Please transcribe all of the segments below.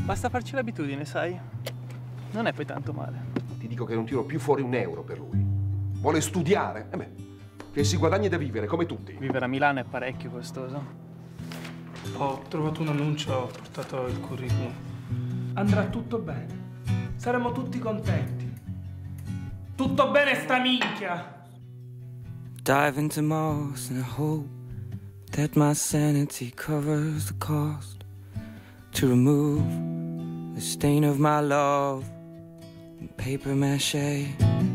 Basta farci l'abitudine, sai? Non è poi tanto male. Ti dico che non tiro più fuori un euro per lui. Vuole studiare? Che si guadagni da vivere, come tutti. Vivere a Milano è parecchio costoso. Ho trovato un annuncio, ho portato il curriculum. Andrà tutto bene. Saremo tutti contenti. Tutto bene sta minchia! Dive into Mars and I hope that my sanity covers the cost to remove the stain of my love in paper mache.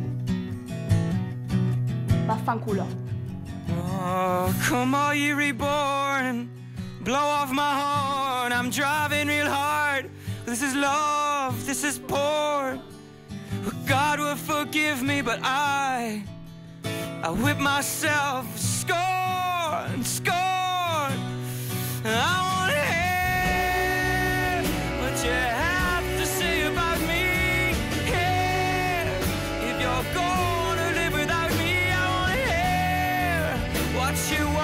Vaffanculo. Oh, come all ye reborn and blow off my horn. I'm driving real hard. This is love, this is porn. God will forgive me, but I whip myself, scorn, scorn. I want to hear what you have to say about me. Yeah, if you're gonna live without me, I want to hear what you